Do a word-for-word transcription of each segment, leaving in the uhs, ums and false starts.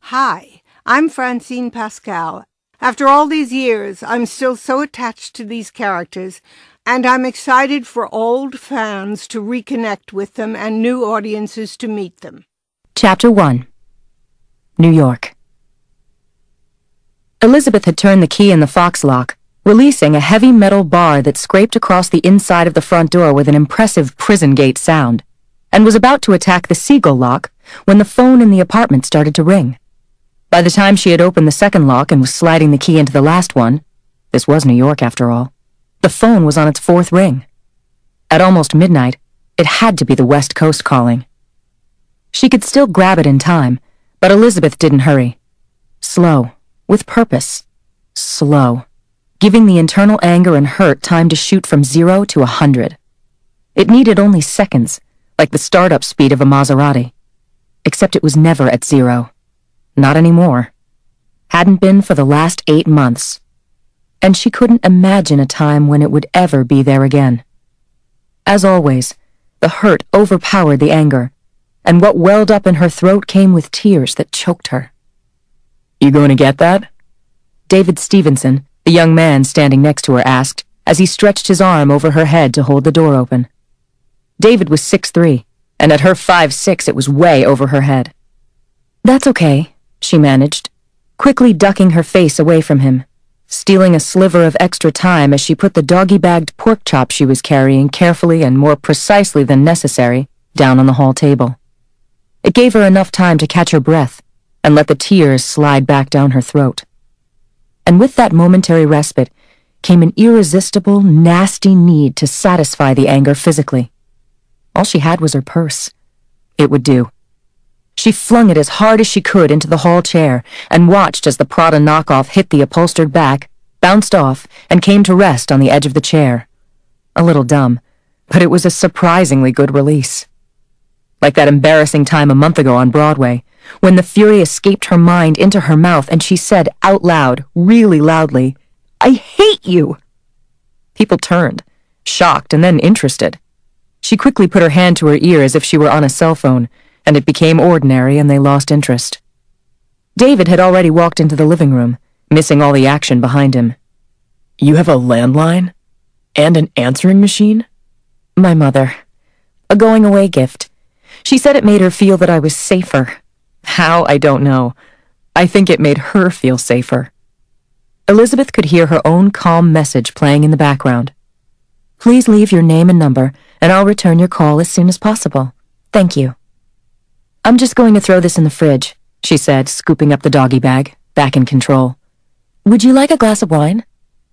Hi, I'm Francine Pascal. After all these years, I'm still so attached to these characters, and I'm excited for old fans to reconnect with them and new audiences to meet them. Chapter one. New York. Elizabeth had turned the key in the fox lock, releasing a heavy metal bar that scraped across the inside of the front door with an impressive prison gate sound, and was about to attack the seagull lock when the phone in the apartment started to ring. By the time she had opened the second lock and was sliding the key into the last one, this was New York after all, the phone was on its fourth ring. At almost midnight, it had to be the West Coast calling. She could still grab it in time, but Elizabeth didn't hurry. Slow, with purpose. Slow, giving the internal anger and hurt time to shoot from zero to a hundred. It needed only seconds, like the startup speed of a Maserati. Except it was never at zero. Not anymore. Hadn't been for the last eight months. And she couldn't imagine a time when it would ever be there again. As always, the hurt overpowered the anger, and what welled up in her throat came with tears that choked her. "You going to get that?" David Stevenson, the young man standing next to her, asked as he stretched his arm over her head to hold the door open. David was six three, and at her five six it was way over her head. "That's okay," she managed, quickly ducking her face away from him, stealing a sliver of extra time as she put the doggy-bagged pork chop she was carrying carefully and more precisely than necessary down on the hall table. It gave her enough time to catch her breath and let the tears slide back down her throat. And with that momentary respite came an irresistible, nasty need to satisfy the anger physically. All she had was her purse. It would do. She flung it as hard as she could into the hall chair and watched as the Prada knockoff hit the upholstered back, bounced off, and came to rest on the edge of the chair. A little dumb, but it was a surprisingly good release. Like that embarrassing time a month ago on Broadway, when the fury escaped her mind into her mouth and she said out loud, really loudly, "I hate you!" People turned, shocked and then interested. She quickly put her hand to her ear as if she were on a cell phone, and it became ordinary and they lost interest. David had already walked into the living room, missing all the action behind him. "You have a landline? And an answering machine?" "My mother. A going-away gift. She said it made her feel that I was safer. How, I don't know. I think it made her feel safer." Elizabeth could hear her own calm message playing in the background. "Please leave your name and number, and I'll return your call as soon as possible. Thank you." "I'm just going to throw this in the fridge," she said, scooping up the doggy bag, back in control. "Would you like a glass of wine?"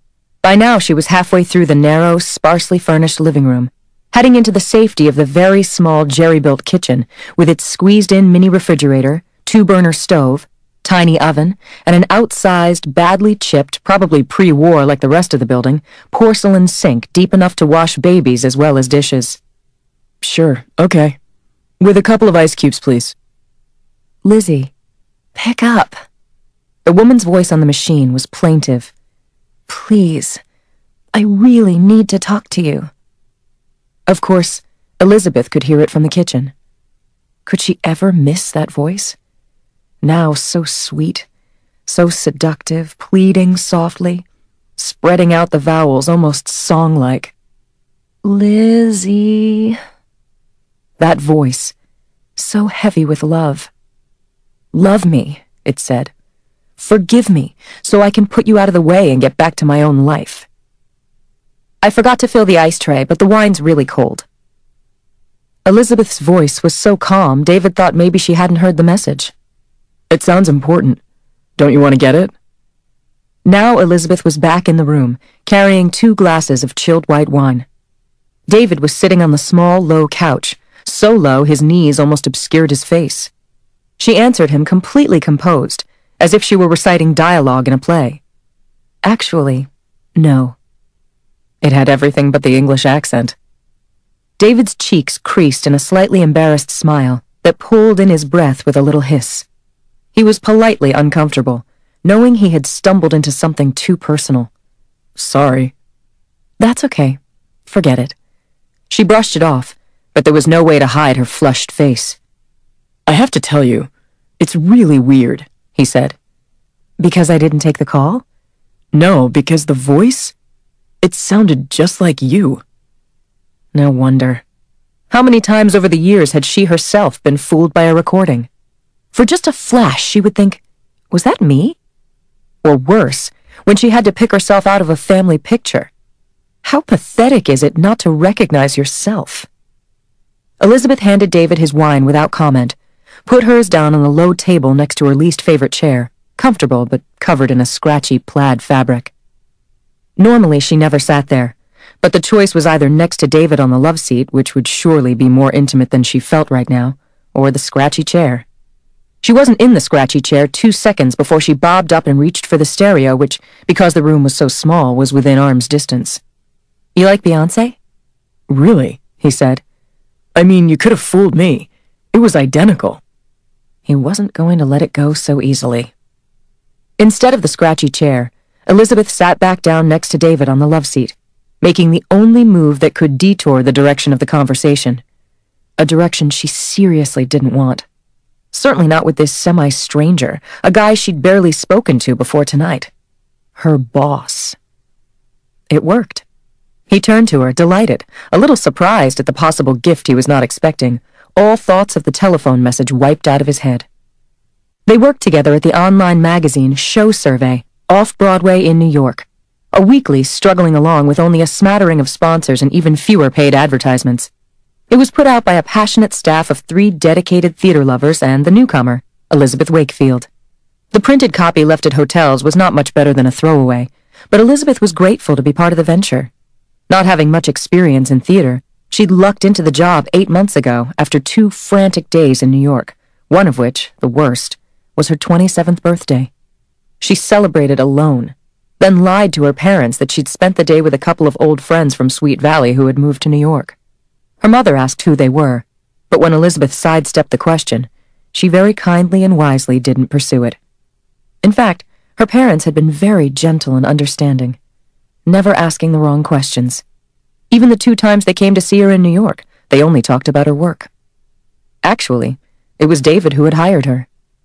By now she was halfway through the narrow, sparsely furnished living room, heading into the safety of the very small jerry-built kitchen with its squeezed-in mini refrigerator, two-burner stove, tiny oven, and an outsized, badly chipped, probably pre-war like the rest of the building, porcelain sink deep enough to wash babies as well as dishes. "Sure, okay. With a couple of ice cubes, please." "Lizzie, pick up." The woman's voice on the machine was plaintive. "Please, I really need to talk to you." Of course, Elizabeth could hear it from the kitchen. Could she ever miss that voice? Now so sweet, so seductive, pleading softly, spreading out the vowels almost song-like. "Lizzie." That voice, so heavy with love. "Love me," it said. "Forgive me, so I can put you out of the way and get back to my own life." "I forgot to fill the ice tray, but the wine's really cold." Elizabeth's voice was so calm, David thought maybe she hadn't heard the message. "It sounds important. Don't you want to get it?" Now Elizabeth was back in the room, carrying two glasses of chilled white wine. David was sitting on the small, low couch, so low his knees almost obscured his face. She answered him completely composed, as if she were reciting dialogue in a play. Actually, no. It had everything but the English accent. David's cheeks creased in a slightly embarrassed smile that pulled in his breath with a little hiss. He was politely uncomfortable, knowing he had stumbled into something too personal. "Sorry." "That's okay. Forget it." She brushed it off, but there was no way to hide her flushed face. "I have to tell you, it's really weird. he said. Because I didn't take the call? No, because the voice? It sounded just like you. No wonder. How many times over the years had she herself been fooled by a recording? For just a flash, she would think, was that me? Or worse, when she had to pick herself out of a family picture. How pathetic is it not to recognize yourself? Elizabeth handed David his wine without comment, put hers down on the low table next to her least favorite chair, comfortable but covered in a scratchy plaid fabric. Normally she never sat there, but the choice was either next to David on the love seat, which would surely be more intimate than she felt right now, or the scratchy chair. She wasn't in the scratchy chair two seconds before she bobbed up and reached for the stereo, which, because the room was so small, was within arm's distance. You like Beyoncé? Really? He said. I mean, you could have fooled me. It was identical. He wasn't going to let it go so easily. Instead of the scratchy chair, Elizabeth sat back down next to David on the love seat, making the only move that could detour the direction of the conversation. A direction she seriously didn't want. Certainly not with this semi-stranger, a guy she'd barely spoken to before tonight. Her boss. It worked. He turned to her, delighted, a little surprised at the possible gift he was not expecting, all thoughts of the telephone message wiped out of his head. They worked together at the online magazine Show Survey, off-Broadway in New York, a weekly struggling along with only a smattering of sponsors and even fewer paid advertisements. It was put out by a passionate staff of three dedicated theater lovers and the newcomer, Elizabeth Wakefield. The printed copy left at hotels was not much better than a throwaway, but Elizabeth was grateful to be part of the venture. Not having much experience in theater, she'd lucked into the job eight months ago after two frantic days in New York, one of which, the worst, was her twenty-seventh birthday. She celebrated alone, then lied to her parents that she'd spent the day with a couple of old friends from Sweet Valley who had moved to New York. Her mother asked who they were, but when Elizabeth sidestepped the question, she very kindly and wisely didn't pursue it. In fact, her parents had been very gentle and understanding, never asking the wrong questions. Even the two times they came to see her in New York, they only talked about her work. Actually, it was David who had hired her.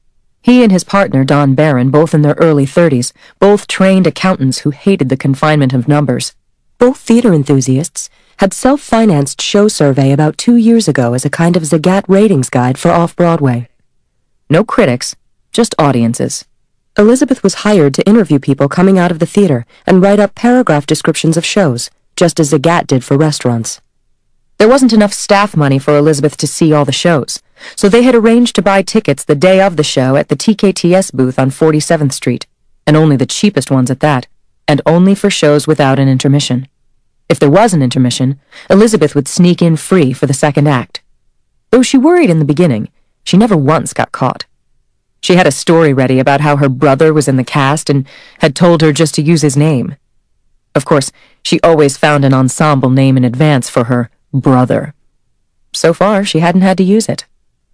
He and his partner, Don Barron, both in their early thirties, both trained accountants who hated the confinement of numbers, both theater enthusiasts, had self-financed Show Survey about two years ago as a kind of Zagat ratings guide for off-Broadway. No critics, just audiences. Elizabeth was hired to interview people coming out of the theater and write up paragraph descriptions of shows, just as Zagat did for restaurants. There wasn't enough staff money for Elizabeth to see all the shows, so they had arranged to buy tickets the day of the show at the T K T S booth on forty-seventh Street, and only the cheapest ones at that, and only for shows without an intermission. If there was an intermission, Elizabeth would sneak in free for the second act. Though she worried in the beginning, she never once got caught. She had a story ready about how her brother was in the cast and had told her just to use his name. Of course, she always found an ensemble name in advance for her brother. So far, she hadn't had to use it.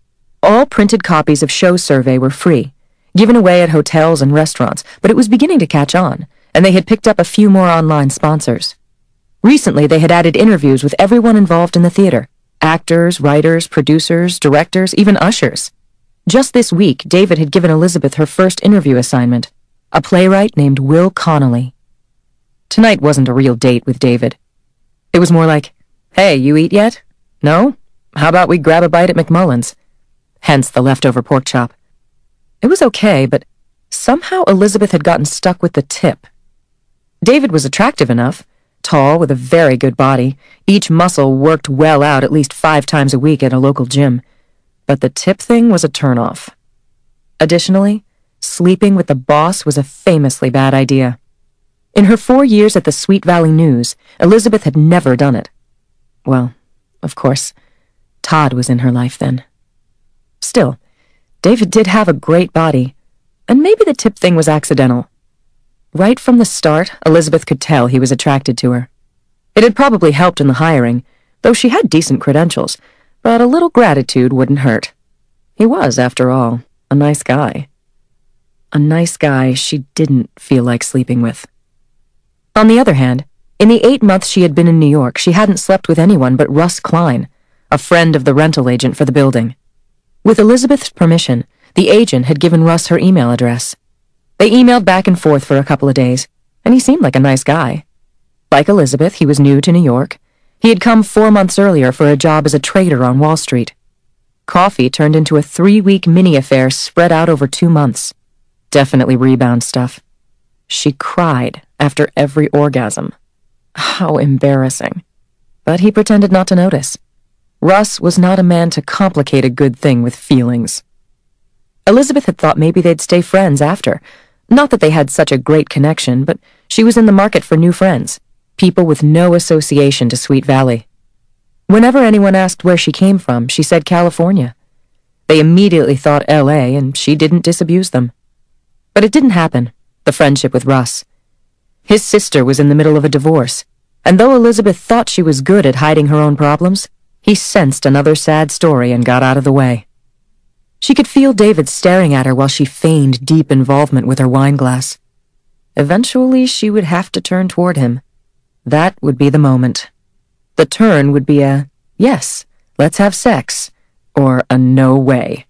All printed copies of Show Survey were free, given away at hotels and restaurants, but it was beginning to catch on, and they had picked up a few more online sponsors. Recently, they had added interviews with everyone involved in the theater, actors, writers, producers, directors, even ushers. Just this week, David had given Elizabeth her first interview assignment, a playwright named Will Connolly. Tonight wasn't a real date with David. It was more like, hey, you eat yet? No? How about we grab a bite at McMullen's? Hence the leftover pork chop. It was okay, but somehow Elizabeth had gotten stuck with the tip. David was attractive enough, tall with a very good body, each muscle worked well out at least five times a week at a local gym, but the tip thing was a turnoff. Additionally, sleeping with the boss was a famously bad idea. In her four years at the Sweet Valley News, Elizabeth had never done it. Well, of course, Todd was in her life then. Still, David did have a great body, and maybe the tip thing was accidental. Right from the start, Elizabeth could tell he was attracted to her. It had probably helped in the hiring, though she had decent credentials, but a little gratitude wouldn't hurt. He was, after all, a nice guy. A nice guy she didn't feel like sleeping with. On the other hand, in the eight months she had been in New York, she hadn't slept with anyone but Russ Klein, a friend of the rental agent for the building. With Elizabeth's permission, The agent had given Russ her email address. They emailed back and forth for a couple of days, and he seemed like a nice guy. Like Elizabeth, he was new to New York. He had come four months earlier for a job as a trader on Wall Street. Coffee turned into a three-week mini-affair spread out over two months. Definitely rebound stuff. She cried after every orgasm. How embarrassing. But he pretended not to notice. Russ was not a man to complicate a good thing with feelings. Elizabeth had thought maybe they'd stay friends after. Not that they had such a great connection, but she was in the market for new friends, people with no association to Sweet Valley. Whenever anyone asked where she came from, she said California. They immediately thought L A, and she didn't disabuse them. But it didn't happen, the friendship with Russ. His sister was in the middle of a divorce, and though Elizabeth thought she was good at hiding her own problems, he sensed another sad story and got out of the way. She could feel David staring at her while she feigned deep involvement with her wine glass. Eventually, she would have to turn toward him. That would be the moment. The turn would be a, yes, let's have sex, or a no way.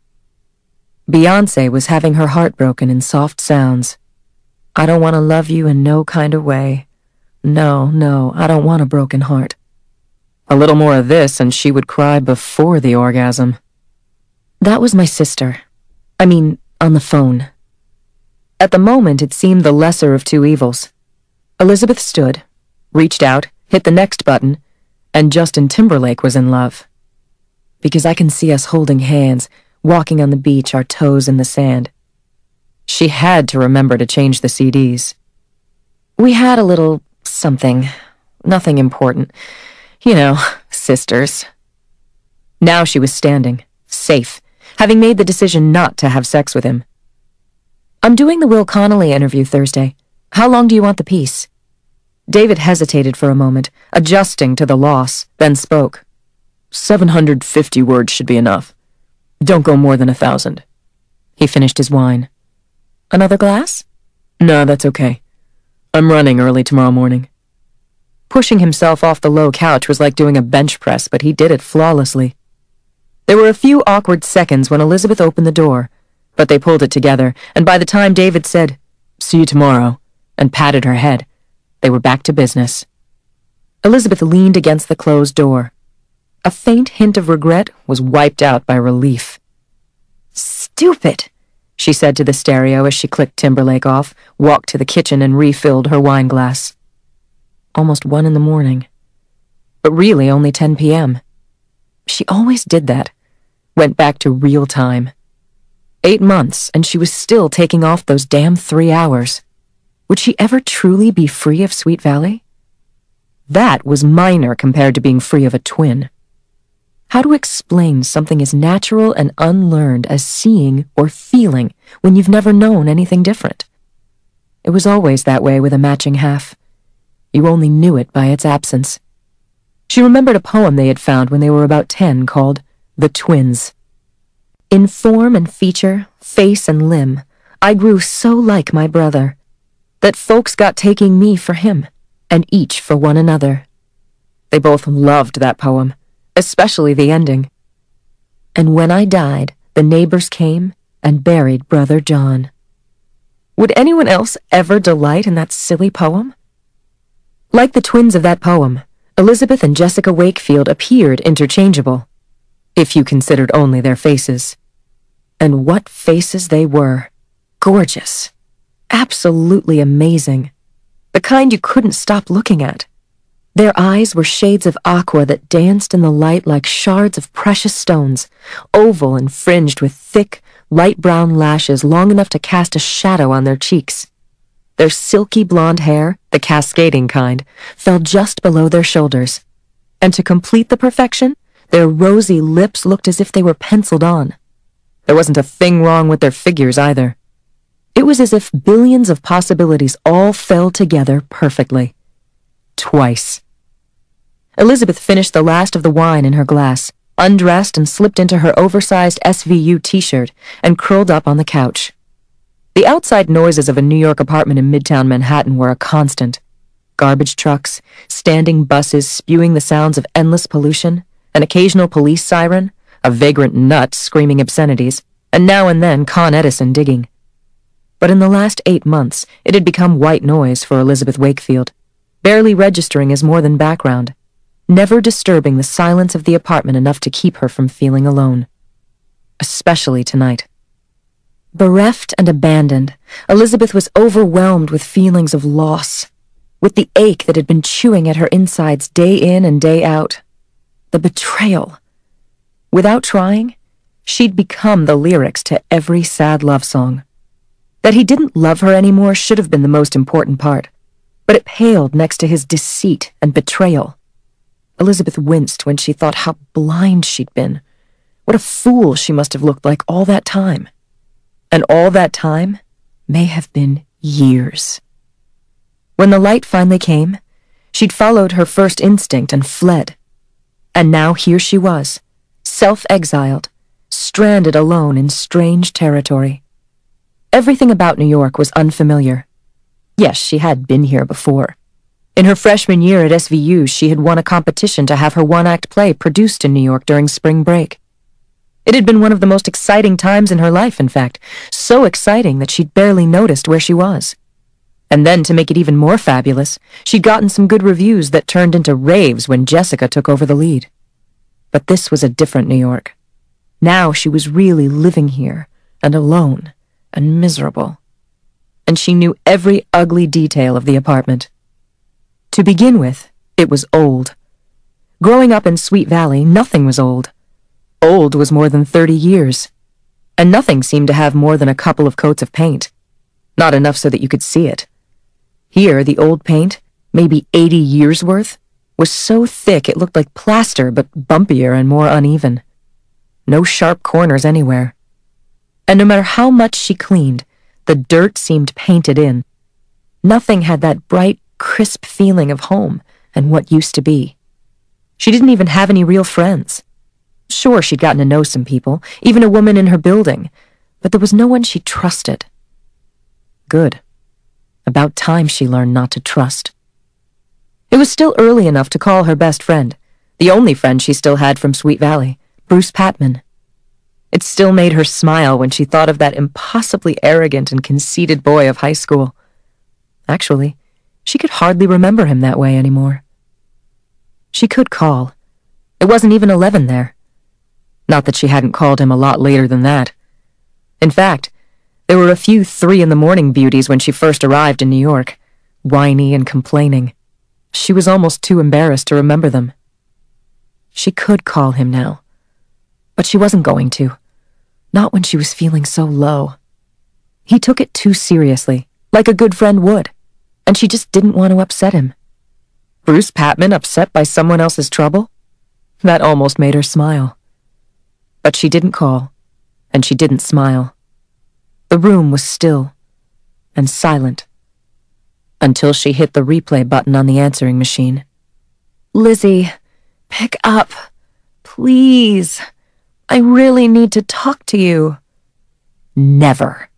Beyoncé was having her heart broken in soft sounds. I don't want to love you in no kind of way. No, no, I don't want a broken heart. A little more of this and she would cry before the orgasm. That was my sister. I mean, on the phone. At the moment, it seemed the lesser of two evils. Elizabeth stood, reached out, hit the next button, and Justin Timberlake was in love. Because I can see us holding hands, walking on the beach, our toes in the sand. She had to remember to change the C Ds. We had a little something. Nothing important. You know, sisters. Now she was standing, safe, having made the decision not to have sex with him. I'm doing the Will Connolly interview Thursday. How long do you want the piece? David hesitated for a moment, adjusting to the loss, then spoke. Seven hundred fifty words should be enough. Don't go more than a thousand. He finished his wine. Another glass? No, that's okay. I'm running early tomorrow morning. Pushing himself off the low couch was like doing a bench press, but he did it flawlessly. There were a few awkward seconds when Elizabeth opened the door, but they pulled it together, and by the time David said, "See you tomorrow," and patted her head, they were back to business. Elizabeth leaned against the closed door. A faint hint of regret was wiped out by relief. Stupid, she said to the stereo as she clicked Timberlake off, walked to the kitchen and refilled her wine glass. Almost one in the morning. But really only ten p m She always did that. Went back to real time. Eight months, and she was still taking off those damn three hours. Would she ever truly be free of Sweet Valley? That was minor compared to being free of a twin. How to explain something as natural and unlearned as seeing or feeling when you've never known anything different? It was always that way with a matching half. You only knew it by its absence. She remembered a poem they had found when they were about ten called The Twins. In form and feature, face and limb, I grew so like my brother, that folks got taking me for him, and each for one another. They both loved that poem, especially the ending. And when I died, the neighbors came and buried Brother John. Would anyone else ever delight in that silly poem? Like the twins of that poem, Elizabeth and Jessica Wakefield appeared interchangeable, if you considered only their faces. And what faces they were. Gorgeous. Absolutely amazing. The kind you couldn't stop looking at. Their eyes were shades of aqua that danced in the light like shards of precious stones, oval and fringed with thick, light brown lashes long enough to cast a shadow on their cheeks. Their silky blonde hair, the cascading kind, fell just below their shoulders. And to complete the perfection, their rosy lips looked as if they were penciled on. There wasn't a thing wrong with their figures either. It was as if billions of possibilities all fell together perfectly. Twice. Elizabeth finished the last of the wine in her glass, undressed and slipped into her oversized S V U t-shirt, and curled up on the couch. The outside noises of a New York apartment in Midtown Manhattan were a constant. Garbage trucks, standing buses spewing the sounds of endless pollution, an occasional police siren, a vagrant nut screaming obscenities, and now and then Con Edison digging. But in the last eight months, it had become white noise for Elizabeth Wakefield, barely registering as more than background, never disturbing the silence of the apartment enough to keep her from feeling alone. Especially tonight. Bereft and abandoned, Elizabeth was overwhelmed with feelings of loss, with the ache that had been chewing at her insides day in and day out. The betrayal. Without trying, she'd become the lyrics to every sad love song. That he didn't love her anymore should have been the most important part, but it paled next to his deceit and betrayal. Elizabeth winced when she thought how blind she'd been. What a fool she must have looked like all that time. And all that time may have been years. When the light finally came, she'd followed her first instinct and fled. And now here she was, self-exiled, stranded alone in strange territory. Everything about New York was unfamiliar. Yes, she had been here before. In her freshman year at S V U, she had won a competition to have her one-act play produced in New York during spring break. It had been one of the most exciting times in her life, in fact, so exciting that she'd barely noticed where she was. And then, to make it even more fabulous, she'd gotten some good reviews that turned into raves when Jessica took over the lead. But this was a different New York. Now she was really living here, and alone, and miserable. And she knew every ugly detail of the apartment. To begin with, it was old. Growing up in Sweet Valley, nothing was old. Old was more than thirty years. And nothing seemed to have more than a couple of coats of paint. Not enough so that you could see it. Here, the old paint, maybe eighty years' worth, was so thick it looked like plaster, but bumpier and more uneven. No sharp corners anywhere. And no matter how much she cleaned, the dirt seemed painted in. Nothing had that bright, crisp feeling of home and what used to be. She didn't even have any real friends. Sure, she'd gotten to know some people, even a woman in her building, but there was no one she trusted. Good. About time she learned not to trust. It was still early enough to call her best friend, the only friend she still had from Sweet Valley, Bruce Patman. It still made her smile when she thought of that impossibly arrogant and conceited boy of high school. Actually, she could hardly remember him that way anymore. She could call. It wasn't even eleven there. Not that she hadn't called him a lot later than that. In fact, there were a few three-in-the-morning beauties when she first arrived in New York, whiny and complaining. She was almost too embarrassed to remember them. She could call him now, but she wasn't going to. Not when she was feeling so low. He took it too seriously, like a good friend would, and she just didn't want to upset him. Bruce Patman upset by someone else's trouble? That almost made her smile. But she didn't call, and she didn't smile. The room was still and silent until she hit the replay button on the answering machine. Lizzie, pick up. Please. I really need to talk to you. Never.